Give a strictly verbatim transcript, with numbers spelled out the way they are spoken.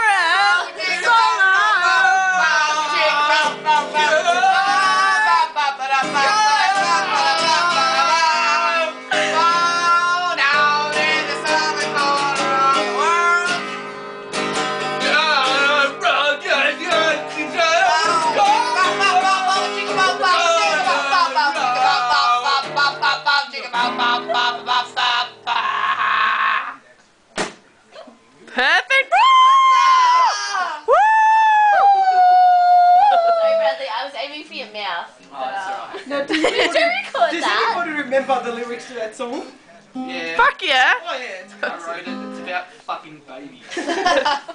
around so perfect! Woo! Woo! Sorry, Bradley, I was aiming for your mouth. Oh, that's alright. No, does Did you anybody, record does that? anybody remember the lyrics to that song? Yeah. Fuck yeah! Oh yeah, it's I wrote it. It's about fucking babies.